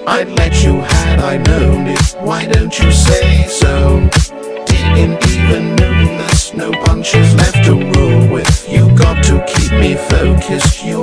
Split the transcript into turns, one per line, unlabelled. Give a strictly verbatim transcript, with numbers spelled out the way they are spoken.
I'd let you had I known it. Why don't you say so? Didn't even know there's no punches left to roll with. You got to keep me focused. You